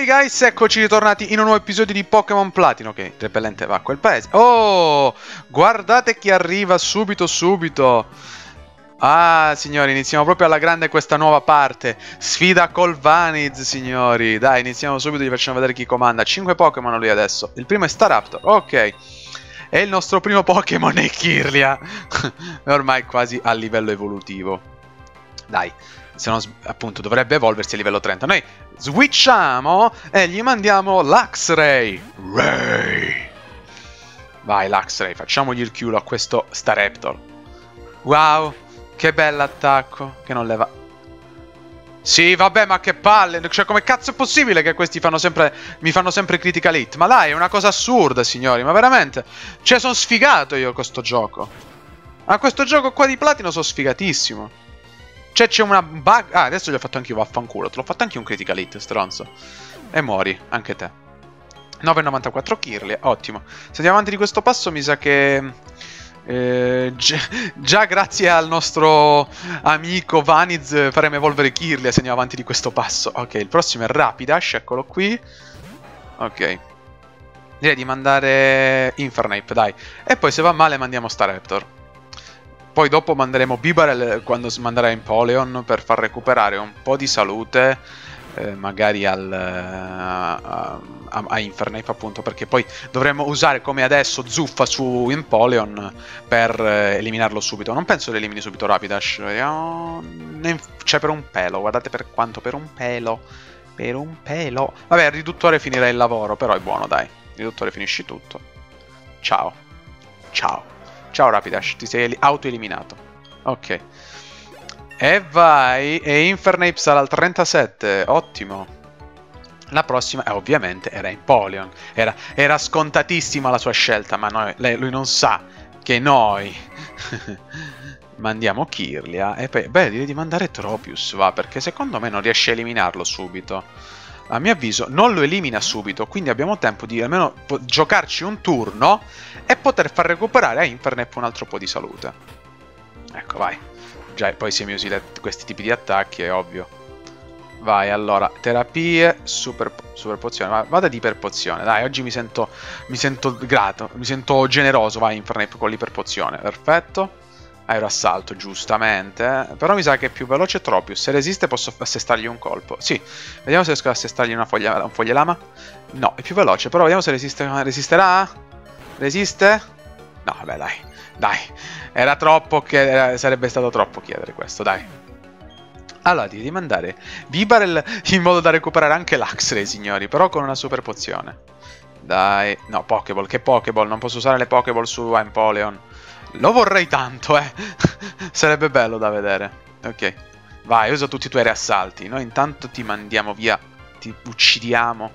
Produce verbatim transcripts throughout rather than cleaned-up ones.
Hey guys, eccoci ritornati in un nuovo episodio di Pokémon Platino. Ok, repellente va a quel paese. Oh, guardate chi arriva subito subito. Ah, signori, iniziamo proprio alla grande questa nuova parte. Sfida col Vaniz, signori. Dai, iniziamo subito, gli facciamo vedere chi comanda. cinque Pokémon lui adesso. Il primo è Staraptor, ok. E il nostro primo Pokémon è Kirlia. È ormai quasi a livello evolutivo. Dai, se no appunto dovrebbe evolversi a livello trenta. Noi switchiamo e gli mandiamo Luxray. Ray. Vai Luxray, facciamogli il culo a questo Staraptor. Wow, che bell'attacco. Che non leva. Sì, vabbè, ma che palle. Cioè, come cazzo è possibile che questi fanno sempre mi fanno sempre critical hit? Ma dai, è una cosa assurda, signori. Ma veramente. Cioè, sono sfigato io con sto gioco. A questo gioco qua di Platino sono sfigatissimo. Cioè, c'è una bug. Ah, adesso gli ho fatto anche io, vaffanculo. Te l'ho fatto anche un critical hit, stronzo. E muori, anche te. nove virgola novantaquattro Kirlia, ottimo. Se andiamo avanti di questo passo, mi sa che... Eh, già, già grazie al nostro amico Vaniz faremo evolvere Kirlia se andiamo avanti di questo passo. Ok, il prossimo è Rapidash, eccolo qui. Ok. Direi di mandare Infernape, dai. E poi se va male mandiamo Staraptor. Poi dopo manderemo Bibarel quando si manderà Empoleon per far recuperare un po' di salute, eh, magari al, a, a, a Infernape appunto, perché poi dovremmo usare come adesso Zuffa su Empoleon per eh, eliminarlo subito. Non penso che elimini subito Rapidash, vediamo... C'è per un pelo, guardate per quanto, per un pelo, per un pelo. Vabbè, il riduttore finirà il lavoro, però è buono, dai. Il riduttore finisci tutto. Ciao. Ciao. Ciao Rapidash, ti sei auto-eliminato. Ok. E vai. E Infernape sarà al trentasette. Ottimo. La prossima, eh, ovviamente, era Empoleon. Era, era scontatissima la sua scelta, ma noi, lei, lui non sa che noi mandiamo Kirlia. E poi, beh, direi di mandare Tropius, va, perché secondo me non riesce a eliminarlo subito. A mio avviso non lo elimina subito, quindi abbiamo tempo di almeno giocarci un turno e poter far recuperare a Infernape un altro po' di salute. Ecco, vai. Già, poi se mi usi le, questi tipi di attacchi è ovvio. Vai, allora, terapie, super, super pozione. Vada di iperpozione, dai, oggi mi sento, mi sento grato, mi sento generoso, vai Infernape con l'iperpozione, perfetto. Aeroassalto, giustamente. Però mi sa che è più veloce Tropius. Se resiste posso assestargli un colpo. Sì, vediamo se riesco ad assestargli una foglia, un foglielama. No, è più veloce. Però vediamo se resiste, resisterà. Resiste? No, vabbè, dai. Dai. Era troppo che era, sarebbe stato troppo chiedere questo, dai. Allora, devi mandare Bibarel in modo da recuperare anche Luxray, signori. Però con una super pozione. Dai. No, Pokéball. Che Pokéball? Non posso usare le Pokéball su Empoleon. Lo vorrei tanto, eh. Sarebbe bello da vedere. Ok. Vai, usa tutti i tuoi reassalti. Noi intanto ti mandiamo via. Ti uccidiamo.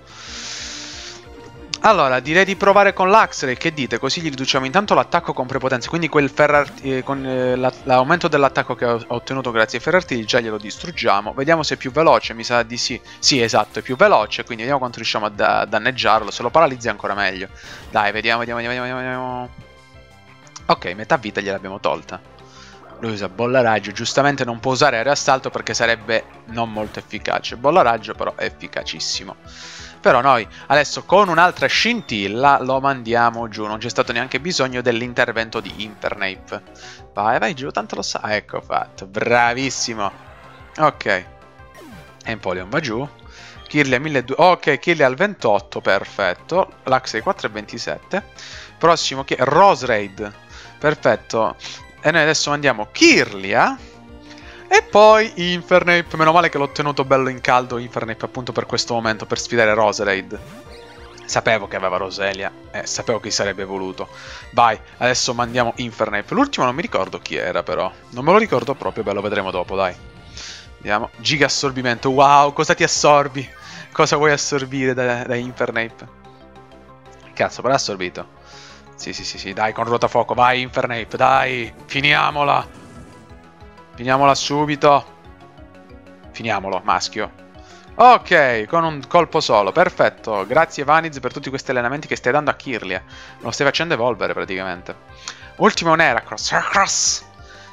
Allora, direi di provare con Luxray. Che dite? Così gli riduciamo intanto l'attacco con prepotenza. Quindi quel Ferrarti, eh, con eh, l'aumento dell'attacco che ho ottenuto grazie ai Ferrarti, già glielo distruggiamo. Vediamo se è più veloce. Mi sa di sì. Sì, esatto, è più veloce. Quindi vediamo quanto riusciamo a da danneggiarlo. Se lo paralizzi è ancora meglio. Dai, vediamo, vediamo, vediamo, vediamo. vediamo. Ok, metà vita gliel'abbiamo tolta. Lui usa bolla raggio. Giustamente non può usare aeroassalto perché sarebbe non molto efficace. Bolla raggio però è efficacissimo. Però noi adesso con un'altra scintilla lo mandiamo giù. Non c'è stato neanche bisogno dell'intervento di Infernape. Vai, vai giù, tanto lo sa. Ecco fatto, bravissimo. Ok. Empoleon va giù. Kirlia milleduecento. Ok, Kirlia al ventotto, perfetto. Luxray quattro e ventisette. Prossimo che Roserade. Perfetto. E noi adesso mandiamo Kirlia. E poi Infernape. Meno male che l'ho tenuto bello in caldo Infernape appunto per questo momento, per sfidare Roserade. Sapevo che aveva Roselia. Eh, sapevo che sarebbe voluto. Vai, adesso mandiamo Infernape. L'ultimo non mi ricordo chi era però. Non me lo ricordo proprio, beh lo vedremo dopo, dai. Vediamo. Giga assorbimento. Wow, cosa ti assorbi? Cosa vuoi assorbire da, da Infernape? Cazzo, però ha assorbito. Sì, sì, sì, sì, dai, con ruotafuoco, vai Infernape, dai, finiamola. Finiamola subito. Finiamolo, maschio. Ok, con un colpo solo, perfetto. Grazie Vaniz per tutti questi allenamenti che stai dando a Kirlia. Lo stai facendo evolvere praticamente. Ultimo un Heracross. Heracross.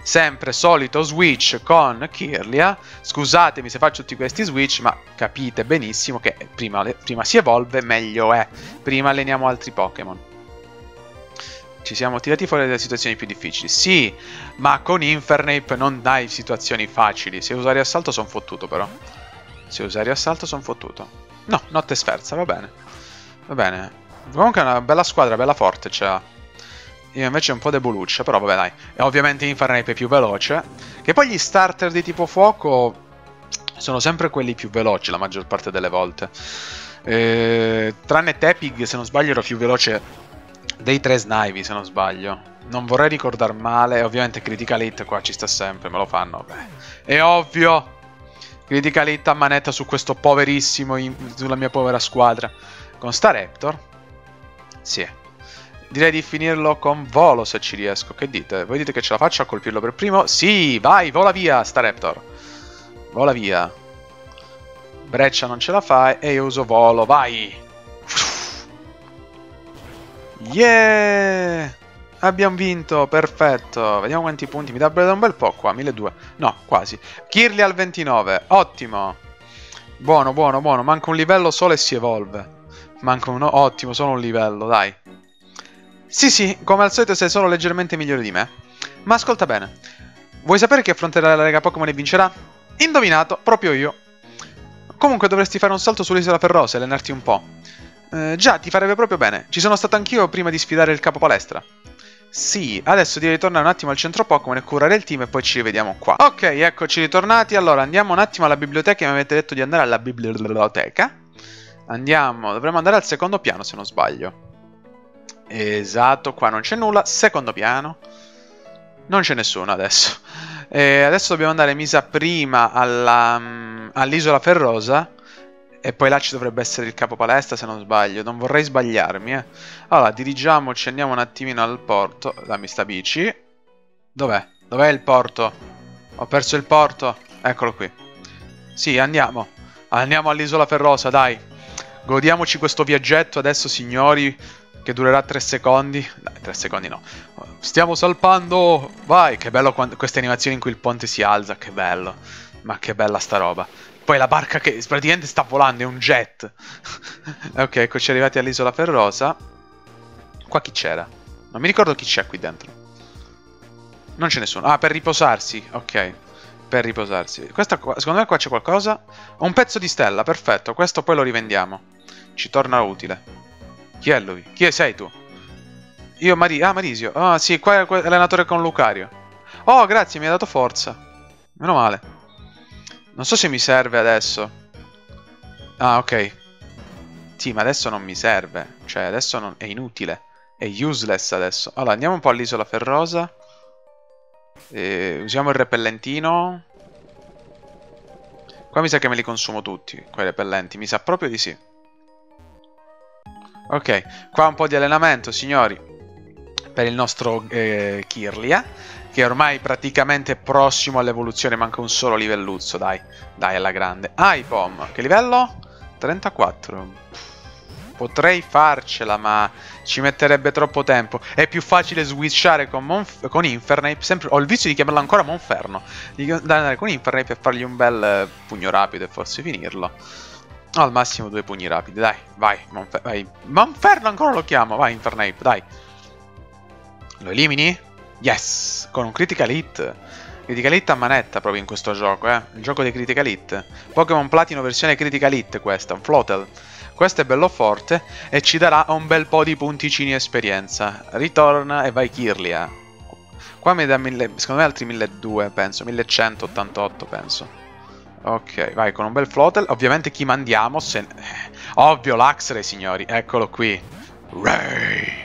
Sempre solito switch con Kirlia. Scusatemi se faccio tutti questi switch, ma capite benissimo che prima, prima si evolve meglio è. Prima alleniamo altri Pokémon. Ci siamo tirati fuori dalle situazioni più difficili. Sì, ma con Infernape non dai situazioni facili. Se usare assalto sono fottuto però. Se usare assalto sono fottuto. No, notte sferza, va bene. Va bene. Comunque è una bella squadra, bella forte c'ha. Io invece un po' deboluccia, però vabbè dai. E ovviamente Infernape è più veloce. Che poi gli starter di tipo fuoco sono sempre quelli più veloci la maggior parte delle volte. Eh, tranne Tepig, se non sbaglio, era più veloce dei tre Snivy, se non sbaglio. Non vorrei ricordar male. Ovviamente Critical Hit qua ci sta sempre, me lo fanno. Beh, è ovvio. Critical Hit a manetta su questo poverissimo, sulla mia povera squadra. Con Staraptor. Sì. Direi di finirlo con volo se ci riesco. Che dite? Voi dite che ce la faccio a colpirlo per primo? Sì, vai, vola via, Staraptor. Vola via. Breccia non ce la fai e io uso volo, vai. Yeah! Abbiamo vinto, perfetto. Vediamo quanti punti. Mi dà un bel po' qua, milleduecento. No, quasi. Kirlia al ventinove, ottimo. Buono, buono, buono. Manca un livello solo e si evolve. Manca uno, ottimo, solo un livello, dai. Sì, sì, come al solito sei solo leggermente migliore di me. Ma ascolta bene. Vuoi sapere chi affronterà la Lega Pokémon e vincerà? Indovinato, proprio io. Comunque dovresti fare un salto sull'isola Ferrosa e allenarti un po'. Eh, già, ti farebbe proprio bene. Ci sono stato anch'io prima di sfidare il capo palestra. Sì, adesso direi di tornare un attimo al centro Pokémon e curare il team e poi ci rivediamo qua. Ok, eccoci ritornati. Allora, andiamo un attimo alla biblioteca. Mi avete detto di andare alla biblioteca. Andiamo, dovremmo andare al secondo piano se non sbaglio. Esatto, qua non c'è nulla. Secondo piano. Non c'è nessuno adesso. E adesso dobbiamo andare, mi sa, prima all'isola Ferrosa. E poi là ci dovrebbe essere il capo palestra se non sbaglio. Non vorrei sbagliarmi, eh. Allora, dirigiamoci, andiamo un attimino al porto. Dammi sta bici. Dov'è? Dov'è il porto? Ho perso il porto. Eccolo qui. Sì, andiamo. Andiamo all'isola Ferrosa, dai. Godiamoci questo viaggetto adesso, signori, che durerà tre secondi. Dai, tre secondi no. Stiamo salpando. Vai, che bello queste animazioni in cui il ponte si alza. Che bello. Ma che bella sta roba. Poi la barca che praticamente sta volando, è un jet. Ok, eccoci arrivati all'isola Ferrosa. Qua chi c'era? Non mi ricordo chi c'è qui dentro. Non c'è nessuno. Ah, per riposarsi. Ok, per riposarsi. Questa qua, secondo me qua c'è qualcosa. Un pezzo di stella, perfetto. Questo poi lo rivendiamo. Ci torna utile. Chi è lui? Chi sei tu? Io, Mari ah, Marisio. Ah, sì, qua è l'allenatore con Lucario. Oh, grazie, mi ha dato forza. Meno male. Non so se mi serve adesso. Ah, ok. Sì, ma adesso non mi serve. Cioè, adesso non... è inutile. È useless adesso. Allora, andiamo un po' all'isola Ferrosa. E usiamo il repellentino. Qua mi sa che me li consumo tutti, quei repellenti. Mi sa proprio di sì. Ok, qua un po' di allenamento, signori. Per il nostro eh, Kirlia. Che ormai praticamente prossimo all'evoluzione, manca un solo livelluzzo, dai, dai alla grande. Aipom, che livello? trentaquattro. Potrei farcela, ma ci metterebbe troppo tempo. È più facile switchare con, Monf con Infernape, sempre... ho il vizio di chiamarla ancora Monferno. Di andare con Infernape e fargli un bel eh, pugno rapido e forse finirlo. No, al massimo due pugni rapidi, dai, vai, Monfer vai. Monferno ancora lo chiamo, vai Infernape, dai. Lo elimini? Yes, con un Critical Hit. Critical Hit a manetta proprio in questo gioco, eh. Il gioco dei Critical Hit. Pokémon Platino versione Critical Hit questa, un Flotel. Questo è bello forte e ci darà un bel po' di punticini esperienza. Ritorna e vai Kirlia. Qua mi dà mille, secondo me altri milleduecento penso, millecentottantotto penso. Ok, vai con un bel Flotel. Ovviamente chi mandiamo? Se... Ovvio, l'Axray, signori, eccolo qui. Ray.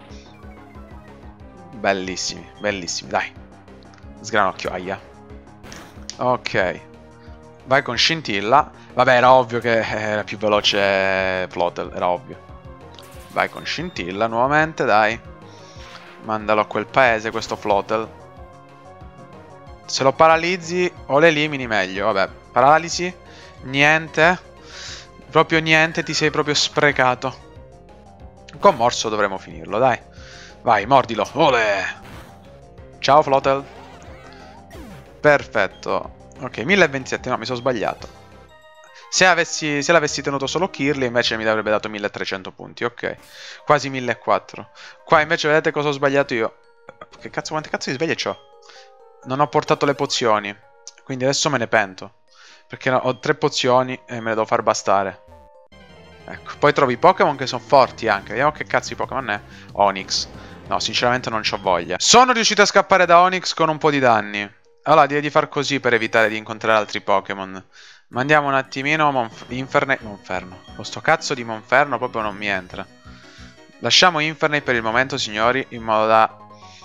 Bellissimi, bellissimi, dai. Sgranocchio, aia. Ok. Vai con Scintilla. Vabbè, era ovvio che era più veloce Flotel, era ovvio. Vai con Scintilla nuovamente, dai. Mandalo a quel paese, questo Flotel. Se lo paralizzi o le elimini meglio, vabbè. Paralisi? Niente. Proprio niente, ti sei proprio sprecato. Con Morso dovremo finirlo, dai. Vai, mordilo. Ole! Ciao, Flotel. Perfetto. Ok, mille e ventisette, no, mi sono sbagliato. Se, avessi, se l'avessi tenuto solo Kirli invece mi avrebbe dato milletrecento punti, ok. Quasi millequattrocento. Qua invece vedete cosa ho sbagliato io. Che cazzo, quante cazzo di sveglie c'ho? Non ho portato le pozioni. Quindi adesso me ne pento. Perché ho tre pozioni e me le devo far bastare. Ecco, poi trovo i Pokémon che sono forti anche. Vediamo che cazzo di Pokémon è. Onix. No, sinceramente non c'ho voglia. Sono riuscito a scappare da Onix con un po' di danni. Allora, direi di far così per evitare di incontrare altri Pokémon. Ma andiamo un attimino. Monf Infernape. Monferno. Questo cazzo di Monferno proprio non mi entra. Lasciamo Infernape per il momento, signori, in modo da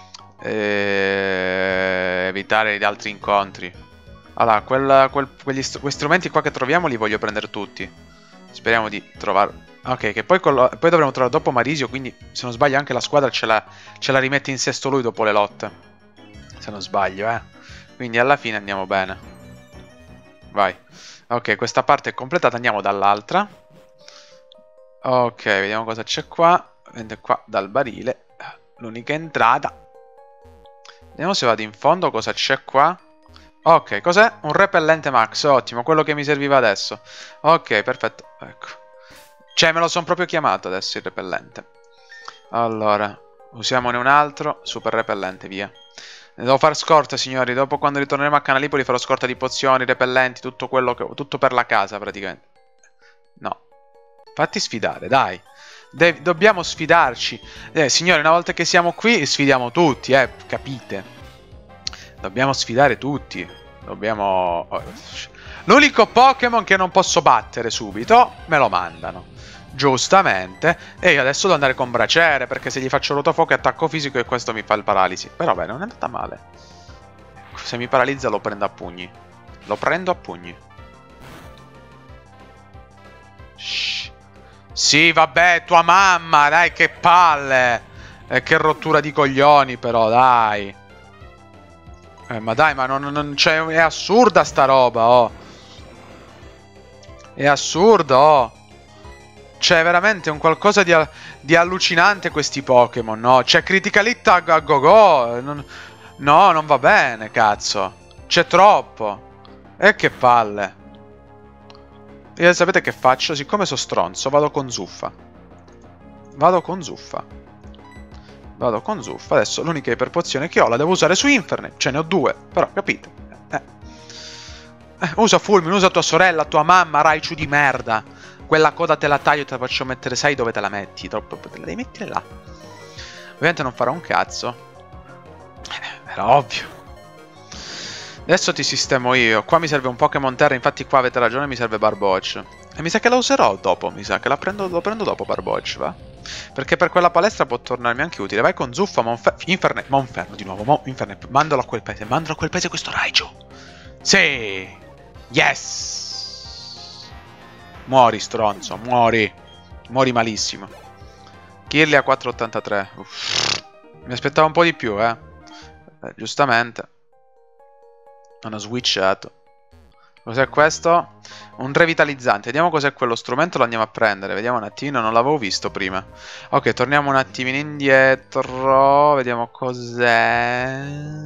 eh, evitare gli altri incontri. Allora, quel, quel, quegli st quei strumenti qua che troviamo li voglio prendere tutti. Speriamo di trovare... Ok, che poi, poi dovremo trovare dopo Marisio, quindi se non sbaglio anche la squadra ce la, ce la rimette in sesto lui dopo le lotte. Se non sbaglio, eh. Quindi alla fine andiamo bene. Vai. Ok, questa parte è completata, andiamo dall'altra. Ok, vediamo cosa c'è qua. Vende qua dal barile. L'unica entrata. Vediamo se vado in fondo cosa c'è qua. Ok, cos'è? Un repellente max, ottimo, quello che mi serviva adesso. Ok, perfetto, ecco. Cioè, me lo sono proprio chiamato adesso il repellente. Allora, usiamone un altro. Super repellente, via. Ne devo fare scorta, signori. Dopo, quando ritorneremo a Canalipoli, farò scorta di pozioni, repellenti, tutto quello che... tutto per la casa, praticamente. No. Fatti sfidare, dai. De dobbiamo sfidarci. Eh, signori, una volta che siamo qui, sfidiamo tutti, eh, capite? Dobbiamo sfidare tutti. Dobbiamo... L'unico Pokémon che non posso battere subito, me lo mandano. Giustamente. E io adesso devo andare con Braciere, perché se gli faccio rotofuoco e attacco fisico e questo mi fa il paralisi. Però beh, non è andata male. Se mi paralizza lo prendo a pugni. Lo prendo a pugni. Shh. Sì, vabbè, tua mamma, dai, che palle. E che rottura di coglioni, però, dai. Eh, ma dai, ma non, non cioè, è assurda sta roba, oh. È assurdo, oh. C'è veramente un qualcosa di, di allucinante questi Pokémon, no? C'è Critical Hit a go-go. Non, no, non va bene, cazzo. C'è troppo. E che palle. Io sapete che faccio? Siccome sono stronzo, vado con Zuffa. Vado con Zuffa. Vado con Zuffa. Adesso l'unica iperpozione che ho la devo usare su Infernape. Ce ne ho due, però capite. Eh. Eh, usa Fulmine, usa tua sorella, tua mamma, Raichu di merda. Quella coda te la taglio e te la faccio mettere, sai dove te la metti? Troppo, te la devi mettere là. Ovviamente non farò un cazzo. Eh, era ovvio. Adesso ti sistemo io. Qua mi serve un Pokémon Terra, infatti qua avete ragione, mi serve Barboach. E mi sa che la userò dopo, mi sa che la prendo, lo prendo dopo Barboach, va? Perché per quella palestra può tornarmi anche utile. Vai con Zuffa, Monferno, Infernape, Monferno di nuovo, Mon Infernape. Mandalo a quel paese, mandalo a quel paese questo Raichu. Sì! Yes! Muori, stronzo, muori. Muori malissimo. Kirli a quattro virgola ottantatré. Uff. Mi aspettavo un po' di più, eh. eh giustamente. Hanno switchato. Cos'è questo? Un revitalizzante. Vediamo cos'è quello strumento, lo andiamo a prendere. Vediamo un attimino, non l'avevo visto prima. Ok, torniamo un attimino indietro. Vediamo cos'è.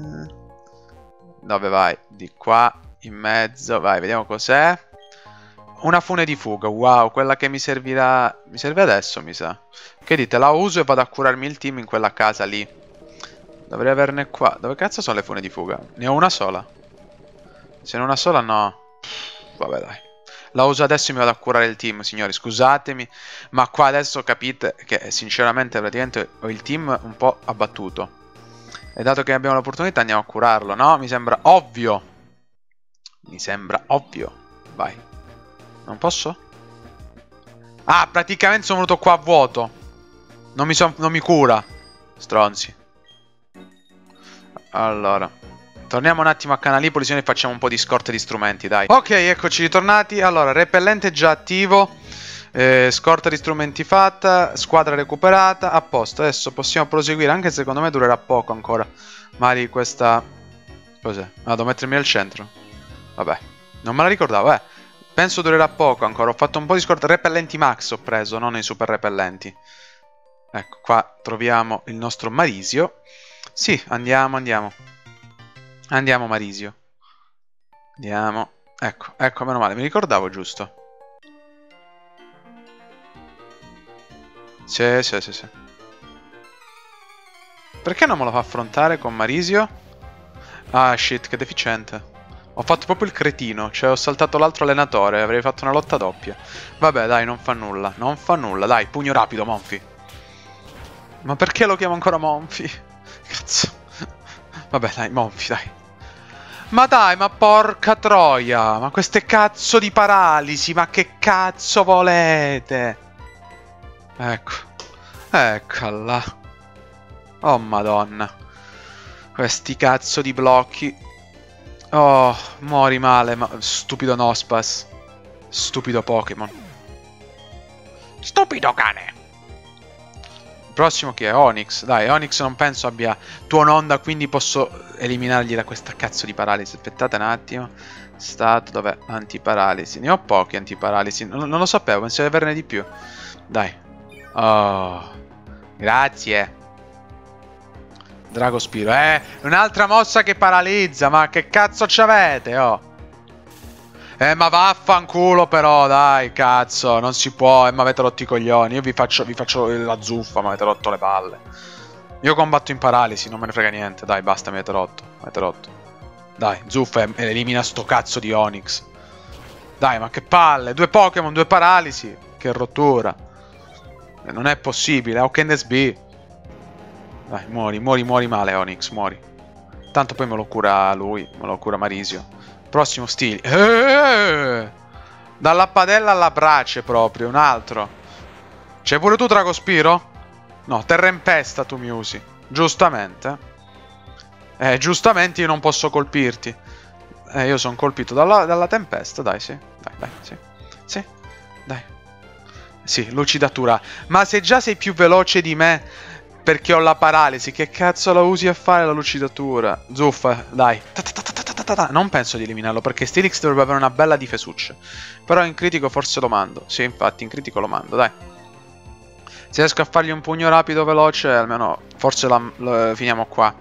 Dove vai? Di qua, in mezzo. Vai, vediamo cos'è. Una fune di fuga, wow, quella che mi servirà... Mi serve adesso, mi sa. Che dite, la uso e vado a curarmi il team in quella casa lì. Dovrei averne qua. Dove cazzo sono le fune di fuga? Ne ho una sola. Se ne ho una sola, no. Pff, vabbè, dai. La uso adesso e mi vado a curare il team, signori, scusatemi. Ma qua adesso capite che, sinceramente, praticamente ho il team un po' abbattuto. E dato che abbiamo l'opportunità, andiamo a curarlo, no? Mi sembra ovvio. Mi sembra ovvio. Vai. Non posso? Ah, praticamente sono venuto qua a vuoto. Non mi, son, non mi cura. Stronzi. Allora, torniamo un attimo a Canalipoli, se ne facciamo un po' di scorte di strumenti, dai. Ok, eccoci ritornati. Allora, repellente già attivo. Eh, scorta di strumenti fatta. Squadra recuperata. A posto, adesso possiamo proseguire. Anche se secondo me durerà poco ancora. Mari questa... Cos'è? Ah, devo mettermi al centro. Vabbè, non me la ricordavo, eh. Penso durerà poco ancora. Ho fatto un po' di scorta. Repellenti max ho preso, non i super repellenti. Ecco, qua troviamo il nostro Marisio. Sì, andiamo, andiamo. Andiamo, Marisio. Andiamo. Ecco, ecco, meno male, mi ricordavo giusto. Sì, sì, sì, sì. Perché non me lo fa affrontare con Marisio? Ah, shit, che deficiente. Ho fatto proprio il cretino, cioè ho saltato l'altro allenatore, avrei fatto una lotta doppia. Vabbè, dai, non fa nulla, non fa nulla, dai, pugno rapido, Monfi. Ma perché lo chiamo ancora Monfi? Cazzo. Vabbè, dai, Monfi, dai. Ma dai, ma porca troia, ma queste cazzo di paralisi, ma che cazzo volete? Ecco, eccola. Oh, madonna. Questi cazzo di blocchi. Oh, muori male, ma stupido Nospas. Stupido Pokémon. Stupido cane. Il prossimo chi è? Onix. Dai, Onix non penso abbia Tuononda, quindi posso eliminargli da questa cazzo di paralisi. Aspettate un attimo. Stato, dov'è? Antiparalisi. Ne ho pochi antiparalisi. Non, non lo sapevo, pensavo di averne di più. Dai. Oh. Grazie. Dragospiro. Eh, un'altra mossa che paralizza. Ma che cazzo c'avete, oh? Eh, ma vaffanculo però, dai, cazzo, non si può, eh, ma avete rotto i coglioni. Io vi faccio, vi faccio la zuffa, ma avete rotto le palle. Io combatto in paralisi, non me ne frega niente, dai, basta, mi avete rotto, mi avete rotto. Dai, zuffa e elimina sto cazzo di Onix. Dai, ma che palle, due Pokémon, due paralisi, che rottura. Eh, non è possibile, how can this be? Dai, muori, muori, muori male, Onix, muori. Tanto poi me lo cura lui, me lo cura Marisio. Prossimo stile. Eh, dalla padella alla brace proprio, un altro. C'hai pure tu Dragospiro? No, Terrempesta tu mi usi. Giustamente. Eh, giustamente io non posso colpirti. Eh, io sono colpito dalla, dalla tempesta, dai, sì. Dai, dai, sì. Sì, dai. Sì, lucidatura. Ma se già sei più veloce di me perché ho la paralisi, che cazzo la usi a fare la lucidatura? Zuffa, dai. Non penso di eliminarlo perché Steelix dovrebbe avere una bella difesuccia. Però in critico forse lo mando. Sì, infatti in critico lo mando, dai. Se riesco a fargli un pugno rapido veloce, almeno forse la, la, finiamo qua.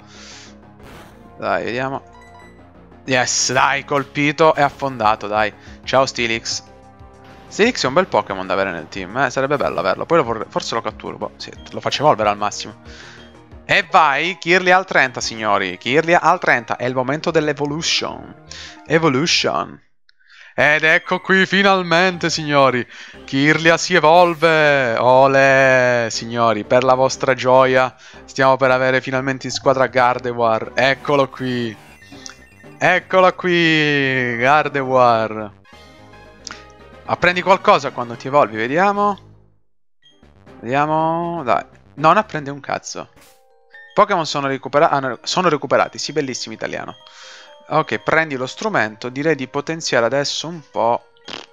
Dai, vediamo. Yes, dai, colpito e affondato, dai. Ciao Steelix. Steelix è un bel Pokémon da avere nel team, eh? Sarebbe bello averlo. Poi lo vorrei, forse lo catturo, boh, sì, lo faccio evolvere al massimo. E vai, Kirlia al trenta, signori. Kirlia al trenta, è il momento dell'evolution. Evolution. Ed ecco qui finalmente, signori. Kirlia si evolve. Ole, signori, per la vostra gioia stiamo per avere finalmente in squadra Gardevoir. Eccolo qui. Eccolo qui, Gardevoir. Apprendi qualcosa quando ti evolvi, vediamo. Vediamo, dai. Non apprende un cazzo. Pokémon sono, recupera sono recuperati, sì, bellissimo italiano. Ok, prendi lo strumento, direi di potenziare adesso un po'.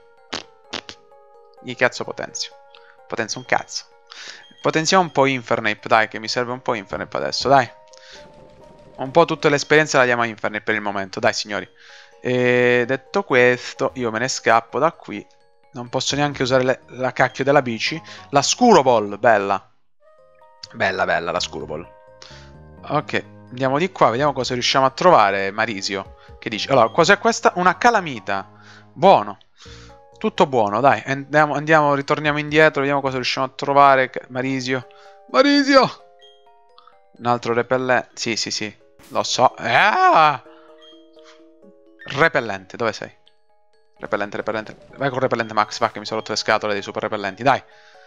Gli cazzo potenzio? Potenzio un cazzo. Potenziamo un po' Infernape, dai, che mi serve un po' Infernape adesso, dai. Un po' tutte le esperienze la diamo a Infernape per il momento, dai signori. E detto questo, io me ne scappo da qui. Non posso neanche usare le, la cacchio della bici. La Scuro Ball, bella. Bella, bella la Scuro Ball. Ok, andiamo di qua, vediamo cosa riusciamo a trovare, Marisio. Che dici? Allora, cos'è questa? Una calamita. Buono. Tutto buono, dai. Andiamo, andiamo, ritorniamo indietro, vediamo cosa riusciamo a trovare, Marisio. Marisio! Un altro repellente. Sì, sì, sì. Lo so. Ah! Repellente, dove sei? Repellente, repellente. Vai con repellente Max, va che mi sono rotto le scatole dei super repellenti, dai.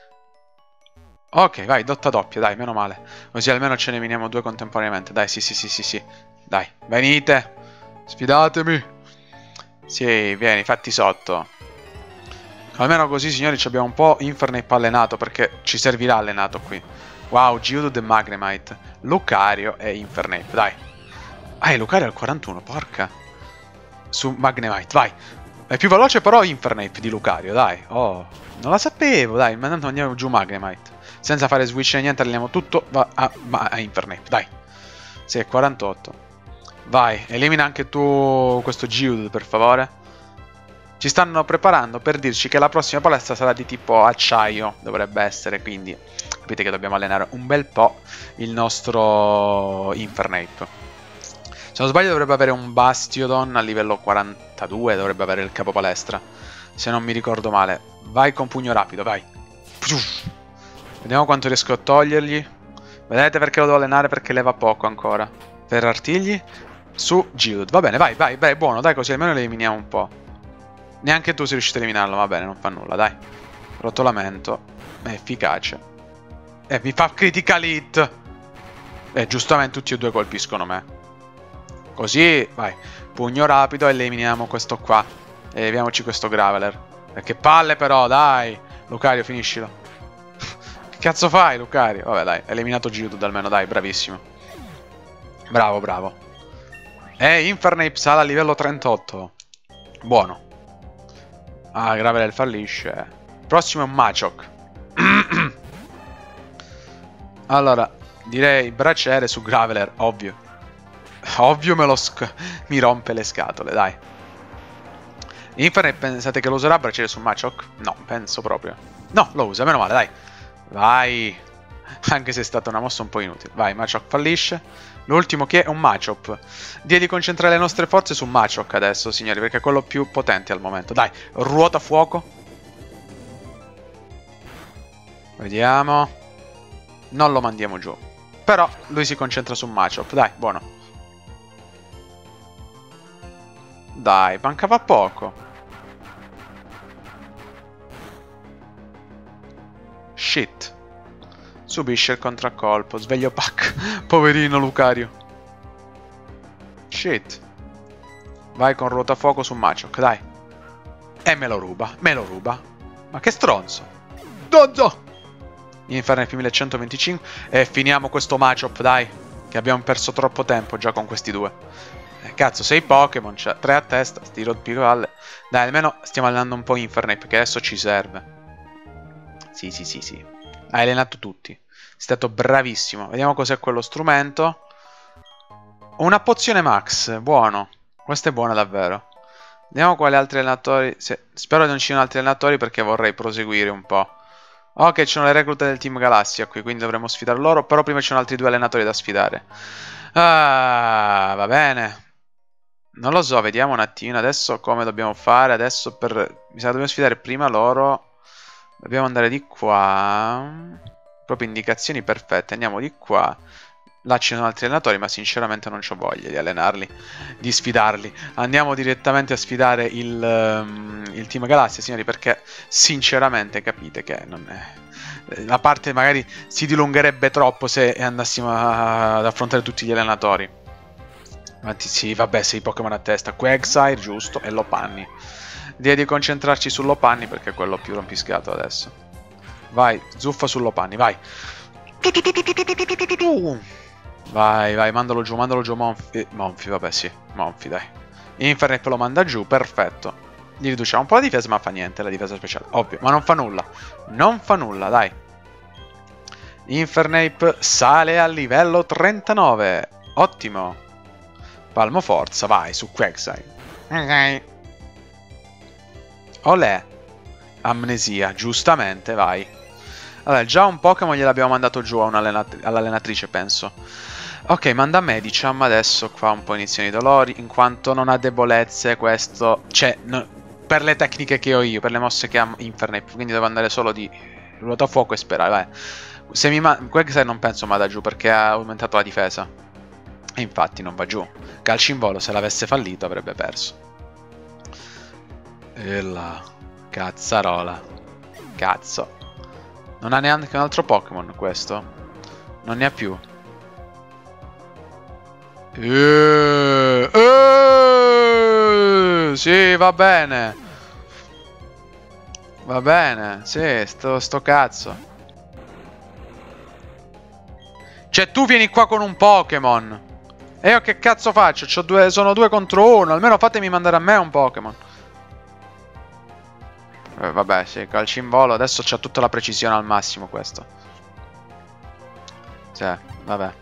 Ok, vai, dotta doppia, dai, meno male. Così almeno ce ne veniamo due contemporaneamente. Dai, sì, sì, sì, sì, sì. Dai, venite. Sfidatemi. Sì, vieni, fatti sotto. Almeno così, signori, ci abbiamo un po' Infernape allenato, perché ci servirà allenato qui. Wow, Geodude e Magnemite. Lucario e Infernape, dai. Ah, Lucario al quarantuno, porca. Su Magnemite, vai. È più veloce però Infernape di Lucario, dai. Oh, non la sapevo, dai. Ma tanto andiamo giù Magnemite. Senza fare switch e niente, alleniamo tutto. Va a, a Infernape, dai. Sì, è quarantotto. Vai, elimina anche tu questo Geodude, per favore. Ci stanno preparando per dirci che la prossima palestra sarà di tipo acciaio. Dovrebbe essere, quindi capite che dobbiamo allenare un bel po' il nostro Infernape. Sono non sbaglio dovrebbe avere un Bastiodon a livello quarantadue, dovrebbe avere il capo palestra, se non mi ricordo male. Vai con pugno rapido, vai. Vediamo quanto riesco a togliergli. Vedete perché lo devo allenare? Perché leva poco ancora. Per artigli su Geodude. Va bene, vai, vai, vai, buono, dai, così almeno lo eliminiamo un po'. Neanche tu sei riuscito a eliminarlo, va bene, non fa nulla, dai. Rotolamento. È efficace. E mi fa critical hit. E giustamente tutti e due colpiscono me. Così, vai. Pugno rapido e eliminiamo questo qua. E leviamoci questo Graveler. E che palle però, dai. Lucario, finiscilo. Che cazzo fai, Lucario? Vabbè, dai, eliminato Geodude almeno, dai, bravissimo. Bravo, bravo. E Infernape sale a livello trentotto. Buono. Ah, Graveler fallisce. Prossimo è un Machoke. Allora, direi braciere su Graveler, ovvio. Ovvio me lo sc... mi rompe le scatole, dai. Infernape pensate che lo userà braciere su Machoke? No, penso proprio. No, lo usa, meno male, dai. Vai. Anche se è stata una mossa un po' inutile. Vai, Machoke fallisce. L'ultimo che è un Machop. Direi di concentrare le nostre forze su Machoke adesso, signori, perché è quello più potente al momento. Dai, ruota fuoco. Vediamo. Non lo mandiamo giù. Però lui si concentra su Machop. Dai, buono. Dai, mancava poco. Shit. Subisce il contraccolpo. Sveglio pack. Poverino Lucario. Shit. Vai con ruotafuoco su Machoke, dai. E me lo ruba. Me lo ruba. Ma che stronzo. Dozzo. Infernape millecentoventicinque. E finiamo questo Machop, dai. Che abbiamo perso troppo tempo già con questi due. Eh, cazzo, sei Pokémon. Cioè, tre a testa. Sti rompipalle. Dai, almeno stiamo allenando un po' Infernape, che adesso ci serve. Sì, sì, sì, sì. Hai allenato tutti. Sei stato bravissimo. Vediamo cos'è quello strumento. Una pozione max. Buono. Questa è buona davvero. Vediamo quali altri allenatori. Se... Spero che non ci siano altri allenatori perché vorrei proseguire un po'. Ok, ci sono le reclute del Team Galassia qui, quindi dovremo sfidare loro. Però prima ci sono altri due allenatori da sfidare. Ah, va bene. Non lo so, vediamo un attimo adesso come dobbiamo fare. Adesso per... Mi sa che dobbiamo sfidare prima loro. Dobbiamo andare di qua. Proprio indicazioni perfette. Andiamo di qua. Là ci sono altri allenatori, ma sinceramente non ho voglia di allenarli, di sfidarli. Andiamo direttamente a sfidare il, um, il Team Galassia, signori, perché sinceramente capite che non è... La parte magari si dilungherebbe troppo se andassimo a, ad affrontare tutti gli allenatori. Avanti, sì, vabbè, sei Pokémon a testa. Quagsire, giusto, e Lopunny. Direi di concentrarci su Lopunny perché è quello più rompiscato adesso. Vai, zuffa su Lopunny, vai. Vai, vai, mandalo giù, mandalo giù, Monfi. Monfi, vabbè, sì, Monfi, dai. Infernape lo manda giù, perfetto. Gli riduciamo un po' la difesa, ma fa niente, la difesa speciale, ovvio. Ma non fa nulla, non fa nulla, dai. Infernape sale al livello trentanove. Ottimo. Palmo forza, vai, su Quagsire. Ok. Olè. Amnesia, giustamente, vai. Allora, già un Pokémon gliel'abbiamo mandato giù all'allenatrice, penso. Ok, manda Medicham adesso qua un po' iniziano i dolori, in quanto non ha debolezze questo... Cioè, no, per le tecniche che ho io, per le mosse che ha Infernape, quindi devo andare solo di ruotafuoco e sperare, vai. Se mi ma... Quagsire non penso vada giù perché ha aumentato la difesa. E infatti non va giù. Calcio in volo, se l'avesse fallito avrebbe perso. E là... Cazzarola. Cazzo. Non ha neanche un altro Pokémon questo. Non ne ha più. Eeeh, eeeh, sì, va bene. Va bene, sì, sto, sto cazzo. Cioè, tu vieni qua con un Pokémon. E io che cazzo faccio? C'ho due, sono due contro uno. Almeno fatemi mandare a me un Pokémon. Eh, vabbè, sì, calcio in volo. Adesso c'ha tutta la precisione al massimo questo. Sì, vabbè.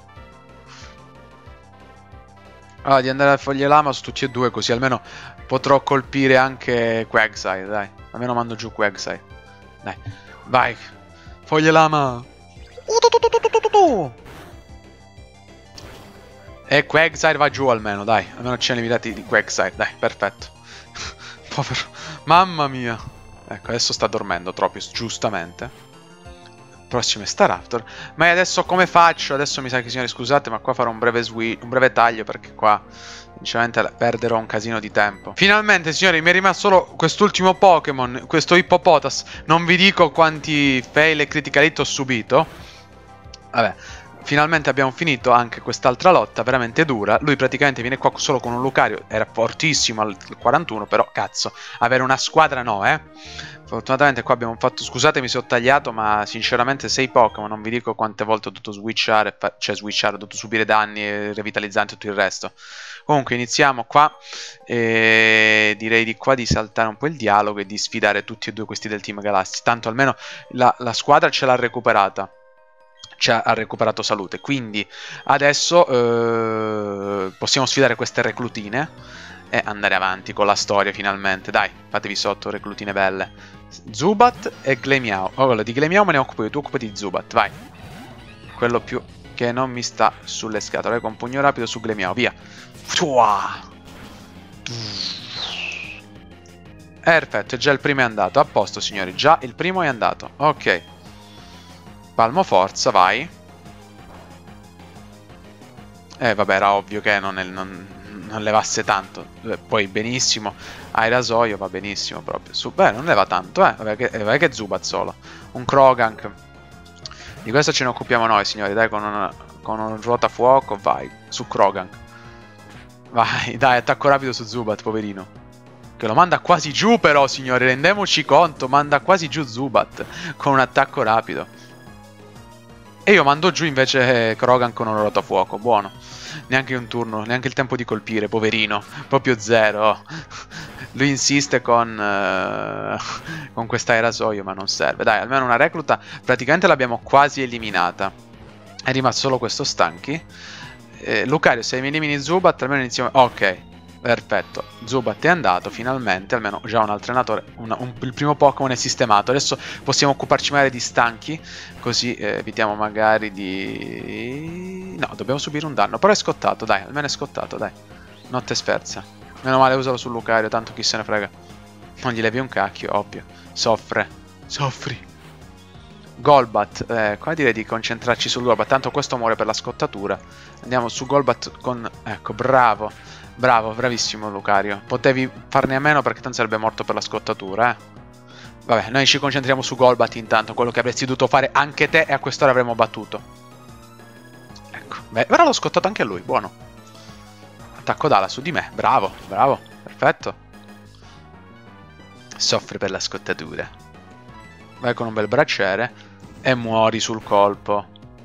Allora, di andare a foglie lama su tutti e due, così almeno potrò colpire anche Quagsire, dai. Almeno mando giù Quagsire. Dai, vai. Foglie lama. E Quagsire va giù almeno, dai. Almeno ci siamo limitati di Quagsire, dai, perfetto. Povero... Mamma mia. Ecco, adesso sta dormendo proprio, giustamente. Prossimo è Staraptor. Ma adesso come faccio? Adesso mi sa che, signori, scusate, ma qua farò un breve switch, un breve taglio, perché qua sinceramente perderò un casino di tempo. Finalmente, signori, mi è rimasto solo quest'ultimo Pokémon, questo Hippopotas. Non vi dico quanti fail e critical hit ho subito. Vabbè, finalmente abbiamo finito anche quest'altra lotta veramente dura. Lui praticamente viene qua solo con un Lucario. Era fortissimo al quarantuno, però cazzo, avere una squadra no, eh. Fortunatamente qua abbiamo fatto... Scusatemi se ho tagliato, ma sinceramente sei Pokémon, non vi dico quante volte ho dovuto switchare, cioè switchare, ho dovuto subire danni e revitalizzanti e tutto il resto. Comunque iniziamo qua, e direi di qua di saltare un po' il dialogo e di sfidare tutti e due questi del Team Galassi. Tanto almeno la, la squadra ce l'ha recuperata, ci ha recuperato salute, quindi adesso eh, possiamo sfidare queste reclutine e andare avanti con la storia finalmente. Dai, fatevi sotto, reclutine belle. Zubat e Glemiao. Oh, quello di Glemiao me ne occupo io, tu occupati di Zubat, vai. Quello più che non mi sta sulle scatole. Con pugno rapido su Glemiao, via. Perfetto, già il primo è andato. A posto, signori, già il primo è andato. Ok. Palmo forza, vai. Eh, vabbè, era ovvio che non, è, non, non levasse tanto. Poi benissimo. Aerasoio va benissimo proprio. Su, beh, non leva tanto, eh. Vabbè che, eh, vabbè che Zubat solo. Un Krogank. Di questo ce ne occupiamo noi, signori. Dai, con un, con un ruotafuoco, vai. Su Krogank. Vai, dai, attacco rapido su Zubat, poverino. Che lo manda quasi giù però, signori. Rendiamoci conto, manda quasi giù Zubat con un attacco rapido. E io mando giù invece Krogan con un ruotafuoco. Buono. Neanche un turno, neanche il tempo di colpire, poverino. Proprio zero. Lui insiste con, uh, con questa aerasoio, ma non serve. Dai, almeno una recluta praticamente l'abbiamo quasi eliminata. È rimasto solo questo Stanchi. eh, Lucario, se mi elimini Zubat almeno iniziamo... Ok, perfetto. Zubat è andato finalmente. Almeno già un allenatore, un, un, il primo Pokémon è sistemato. Adesso possiamo occuparci magari di Stanchi, così eh, evitiamo magari di... No, dobbiamo subire un danno. Però è scottato, dai, almeno è scottato, dai. Notte sferza. Meno male usalo sul Lucario, tanto chi se ne frega. Non gli levi un cacchio, ovvio. Soffre. Soffri. Golbat. Eh, qua direi di concentrarci sul Golbat. Tanto questo muore per la scottatura. Andiamo su Golbat con... Ecco, bravo. Bravo, bravissimo Lucario. Potevi farne a meno perché tanto sarebbe morto per la scottatura, eh. Vabbè, noi ci concentriamo su Golbat intanto. Quello che avresti dovuto fare anche te, e a quest'ora avremmo battuto. Ecco. Beh, ora l'ho scottato anche lui, buono. Attacco d'ala su di me, bravo, bravo, perfetto. Soffre per la scottatura. Vai con un bel bracciere e muori sul colpo.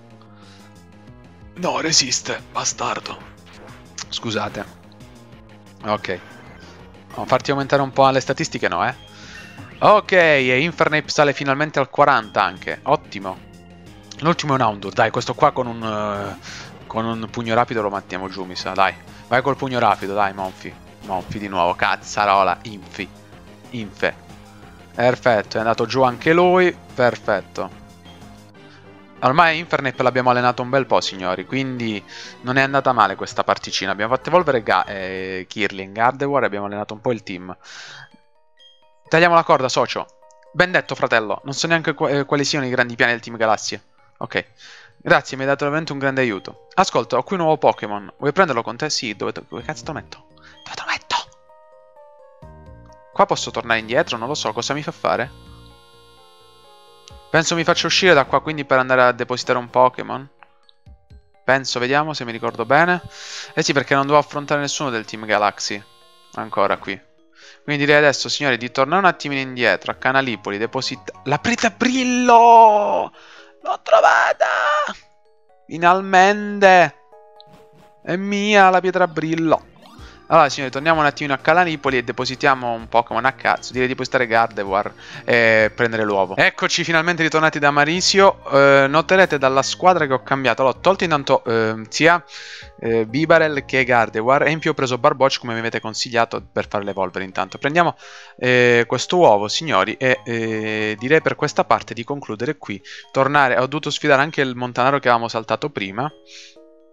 No, resiste, bastardo. Scusate. Ok. Vamo farti aumentare un po' le statistiche, no, eh? Ok, e Infernape sale finalmente al quaranta anche, ottimo. L'ultimo è un Houndour, dai, questo qua con un, uh, con un pugno rapido lo mettiamo giù, mi sa, dai. Vai col pugno rapido, dai, Monfi. Monfi di nuovo, cazzarola, infi. Infe. Perfetto, è andato giù anche lui. Perfetto. Ormai Infernape l'abbiamo allenato un bel po', signori, quindi non è andata male questa particina. Abbiamo fatto evolvere Ga eh, Kirling, Gardevoir e abbiamo allenato un po' il team. Tagliamo la corda, socio. Ben detto, fratello. Non so neanche qu eh, quali siano i grandi piani del Team Galassia. Ok. Grazie, mi hai dato veramente un grande aiuto. Ascolta, ho qui un nuovo Pokémon. Vuoi prenderlo con te? Sì, dove, dove cazzo te lo metto? Dove te lo metto? Qua posso tornare indietro? Non lo so, cosa mi fa fare? Penso mi faccia uscire da qua, quindi per andare a depositare un Pokémon. Penso, vediamo se mi ricordo bene. Eh sì, perché non devo affrontare nessuno del Team Galaxy. Ancora qui. Quindi direi adesso, signori, di tornare un attimino indietro a Canalipoli, depositare... La Preta Brillo! L'ho trovata! Finalmente! È mia la pietra brillo. Allora, signori, torniamo un attimino a Canalipoli e depositiamo un Pokémon a cazzo. Direi di depositare Gardevoir e prendere l'uovo. Eccoci finalmente ritornati da Marisio. eh, Noterete dalla squadra che ho cambiato. Allora, ho tolto intanto eh, sia eh, Bibarel che Gardevoir, e in più ho preso Barboach come mi avete consigliato per fare l'evolvere. Intanto prendiamo eh, questo uovo, signori, e eh, direi per questa parte di concludere qui. Tornare, ho dovuto sfidare anche il Montanaro che avevamo saltato prima.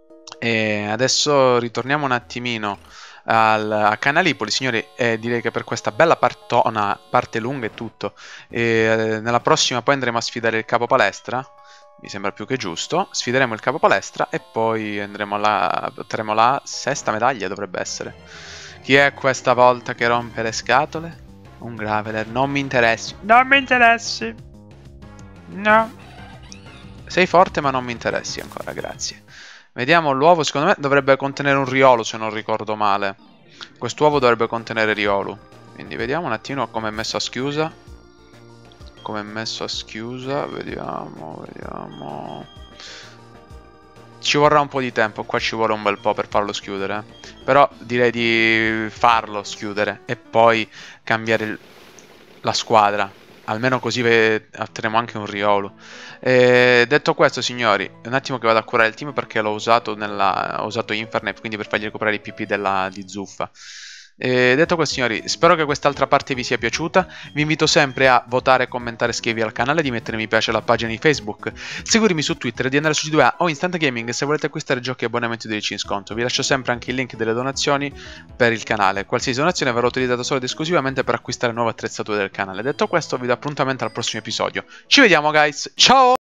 E adesso ritorniamo un attimino al, a Canalipoli, signori, e direi che per questa bella partona, parte lunga e tutto, e eh, nella prossima poi andremo a sfidare il capo palestra, mi sembra più che giusto, sfideremo il capo palestra e poi andremo là, otterremo la sesta medaglia, dovrebbe essere. Chi è questa volta che rompe le scatole? Un Graveler, non mi interessi. Non mi interessi. No. Sei forte ma non mi interessi ancora, grazie. Vediamo l'uovo, secondo me dovrebbe contenere un riolo se non ricordo male. Quest'uovo dovrebbe contenere riolo. Quindi vediamo un attimo come è messo a schiusa. Come è messo a schiusa, vediamo, vediamo. Ci vorrà un po' di tempo, qua ci vuole un bel po' per farlo schiudere. Però direi di farlo schiudere e poi cambiare il... la squadra. Almeno così otterremo anche un riolo. E detto questo, signori, un attimo che vado a curare il team perché l'ho usato nella... ho usato Infernape, quindi per fargli recuperare i P P della... di zuffa. E detto questo, signori, spero che quest'altra parte vi sia piaciuta. Vi invito sempre a votare, commentare, iscrivervi al canale, di mettere mi piace alla pagina di Facebook, seguirmi su Twitter, di andare su G due A o Instant Gaming se volete acquistare giochi e abbonamenti di in sconto. Vi lascio sempre anche il link delle donazioni per il canale. Qualsiasi donazione verrà utilizzata solo ed esclusivamente per acquistare nuove attrezzature del canale. Detto questo, vi do appuntamento al prossimo episodio. Ci vediamo, guys. Ciao!